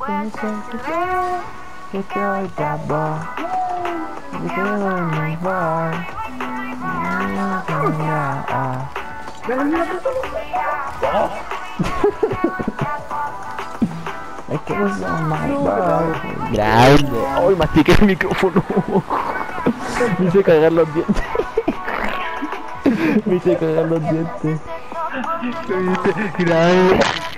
me siento que estoy tapado. Me quedo en mi bar. I was on my bar. Grande. Ay, mastiqué el micrófono. Me hice cagar los dientes. Me hice cagar los dientes. Lo hice grave.